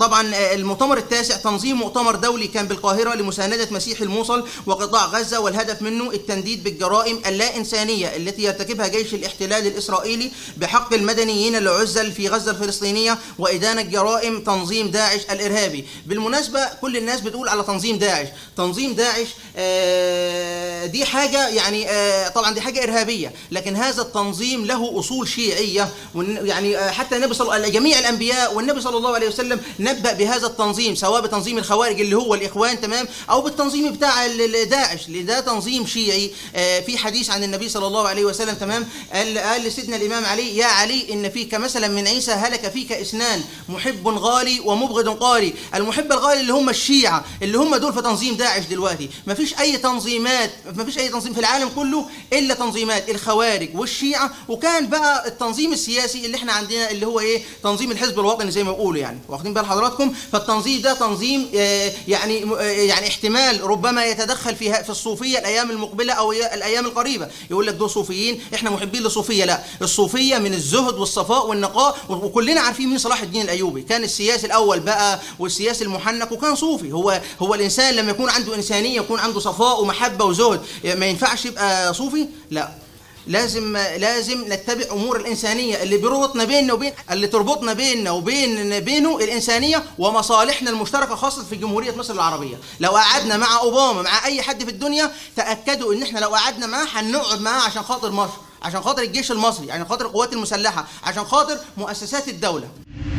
طبعا المؤتمر التاسع تنظيم مؤتمر دولي كان بالقاهرة لمساندة مسيح الموصل وقطاع غزة، والهدف منه التنديد بالجرائم اللا إنسانية التي يرتكبها جيش الاحتلال الإسرائيلي بحق المدنيين العزل في غزة الفلسطينية، وإدانة جرائم تنظيم داعش الإرهابي. بالمناسبة كل الناس بتقول على تنظيم داعش، تنظيم داعش دي حاجة يعني طبعا دي حاجة إرهابية، لكن هذا التنظيم له أصول شيعية، يعني حتى النبي جميع الأنبياء والنبي صلى الله عليه وسلم نبأ بهذا التنظيم، سواء بتنظيم الخوارج اللي هو الإخوان تمام، أو بالتنظيم بتاع داعش ده تنظيم شيعي. في حديث عن النبي صلى الله عليه وسلم تمام قال لسيدنا الإمام علي: يا علي إن فيك مثلا من عيسى هلك فيك اثنان، محب غالي ومبغض قاري. المحب الغالي اللي هم الشيعة، اللي هم دول في تنظيم داعش دلوقتي. مفيش أي تنظيم في العالم كله إلا تنظيمات الخوارج والشيعة، وكان بقى التنظيم السياسي اللي احنا عندنا اللي هو ايه، تنظيم الحزب الوطني زي ما بيقولوا، يعني واخدين بال حضراتكم. فالتنظيم ده تنظيم يعني احتمال ربما يتدخل في الصوفية الأيام المقبلة أو الأيام القريبة. يقول لك دول صوفيين، احنا محبين للصوفية. لا، الصوفية من الزهد والصفاء والنقاء، وكلنا عارفين مين صلاح الدين الأيوبي، كان السياسي الأول بقى والسياسي المحنك، وكان صوفي. هو الإنسان لما يكون عنده إنسانية، يكون عنده صفاء ومحبة وزهد، ما ينفعش يبقى صوفي؟ لا، لازم نتبع امور الانسانيه اللي تربطنا بيننا وبينه الانسانيه ومصالحنا المشتركه، خاصه في جمهوريه مصر العربيه. لو قعدنا مع اوباما مع اي حد في الدنيا، تاكدوا ان احنا لو قعدنا معاه هنقعد معاه عشان خاطر مصر، عشان خاطر الجيش المصري، عشان خاطر القوات المسلحه، عشان خاطر مؤسسات الدوله.